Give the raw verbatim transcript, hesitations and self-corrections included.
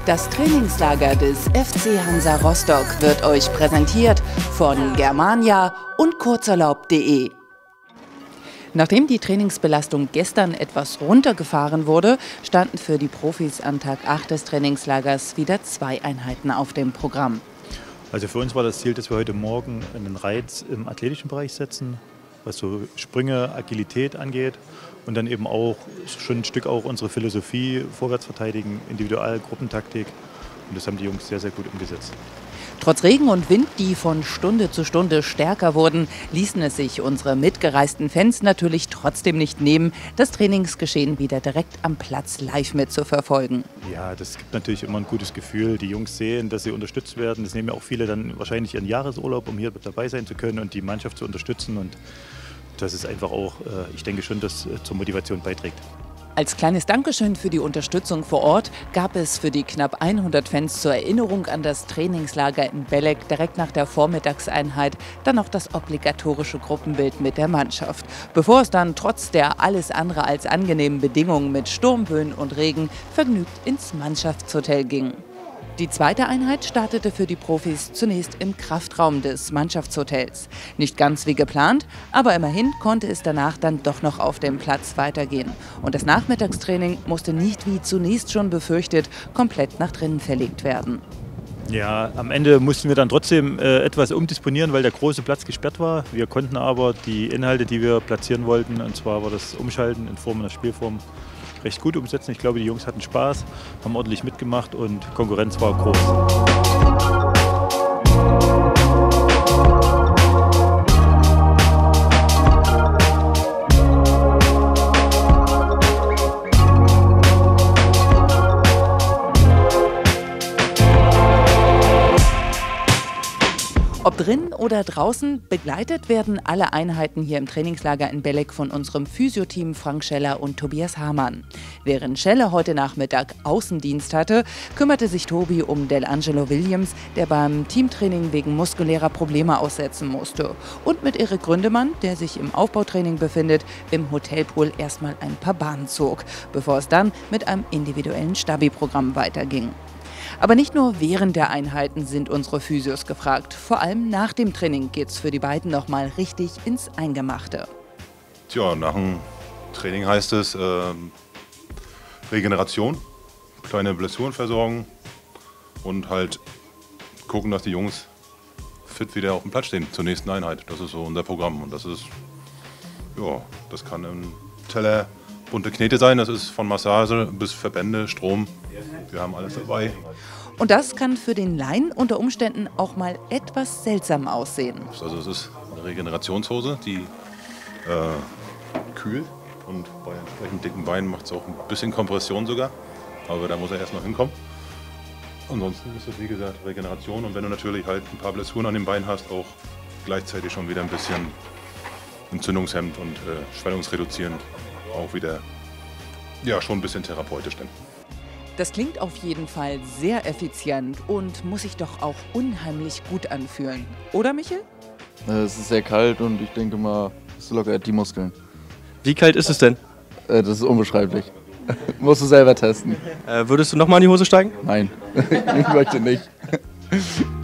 Das Trainingslager des F C Hansa Rostock wird euch präsentiert von Germania und kurzurlaub punkt de. Nachdem die Trainingsbelastung gestern etwas runtergefahren wurde, standen für die Profis an Tag acht des Trainingslagers wieder zwei Einheiten auf dem Programm. Also für uns war das Ziel, dass wir heute Morgen einen Reiz im athletischen Bereich setzen, was so Sprünge, Agilität angeht und dann eben auch schon ein Stück auch unsere Philosophie vorwärts verteidigen, Individual-, Gruppentaktik, und das haben die Jungs sehr, sehr gut umgesetzt. Trotz Regen und Wind, die von Stunde zu Stunde stärker wurden, ließen es sich unsere mitgereisten Fans natürlich trotzdem nicht nehmen, das Trainingsgeschehen wieder direkt am Platz live mitzuverfolgen. Ja, das gibt natürlich immer ein gutes Gefühl. Die Jungs sehen, dass sie unterstützt werden. Das nehmen ja auch viele dann wahrscheinlich ihren Jahresurlaub, um hier dabei sein zu können und die Mannschaft zu unterstützen. Und das ist einfach auch, ich denke schon, dass zur Motivation beiträgt. Als kleines Dankeschön für die Unterstützung vor Ort gab es für die knapp hundert Fans zur Erinnerung an das Trainingslager in Belek direkt nach der Vormittagseinheit dann noch das obligatorische Gruppenbild mit der Mannschaft, bevor es dann trotz der alles andere als angenehmen Bedingungen mit Sturmböen und Regen vergnügt ins Mannschaftshotel ging. Die zweite Einheit startete für die Profis zunächst im Kraftraum des Mannschaftshotels. Nicht ganz wie geplant, aber immerhin konnte es danach dann doch noch auf dem Platz weitergehen. Und das Nachmittagstraining musste nicht wie zunächst schon befürchtet komplett nach drinnen verlegt werden. Ja, am Ende mussten wir dann trotzdem äh, etwas umdisponieren, weil der große Platz gesperrt war. Wir konnten aber die Inhalte, die wir platzieren wollten, und zwar war das Umschalten in Form einer Spielform, recht gut umsetzen. Ich glaube, die Jungs hatten Spaß, haben ordentlich mitgemacht und Konkurrenz war groß. Ob drin oder draußen, begleitet werden alle Einheiten hier im Trainingslager in Belek von unserem Physio-Team Frank Scheller und Tobias Hamann. Während Scheller heute Nachmittag Außendienst hatte, kümmerte sich Tobi um Delangelo Williams, der beim Teamtraining wegen muskulärer Probleme aussetzen musste. Und mit Erik Gründemann, der sich im Aufbautraining befindet, im Hotelpool erstmal ein paar Bahnen zog, bevor es dann mit einem individuellen Stabi-Programm weiterging. Aber nicht nur während der Einheiten sind unsere Physios gefragt. Vor allem nach dem Training geht's für die beiden nochmal richtig ins Eingemachte. Tja, nach dem Training heißt es äh, Regeneration, kleine Blessuren versorgen und halt gucken, dass die Jungs fit wieder auf dem Platz stehen zur nächsten Einheit. Das ist so unser Programm und das ist, ja, das kann ein Teller bunte Knete sein, das ist von Massage bis Verbände, Strom, wir haben alles dabei. Und das kann für den Laien unter Umständen auch mal etwas seltsam aussehen. Also es ist eine Regenerationshose, die äh, kühlt und bei entsprechend dicken Beinen macht es auch ein bisschen Kompression sogar, aber da muss er erst noch hinkommen. Ansonsten ist es wie gesagt Regeneration und wenn du natürlich halt ein paar Blessuren an den Beinen hast, auch gleichzeitig schon wieder ein bisschen Entzündungshemd und äh, schwellungsreduzierend. Auch wieder, ja, schon ein bisschen therapeutisch denn. Das klingt auf jeden Fall sehr effizient und muss sich doch auch unheimlich gut anfühlen. Oder, Michel? Es ist sehr kalt und ich denke mal, es lockert die Muskeln. Wie kalt ist es denn? Das ist unbeschreiblich. Musst du selber testen. Äh, würdest du nochmal in die Hose steigen? Nein, ich möchte nicht.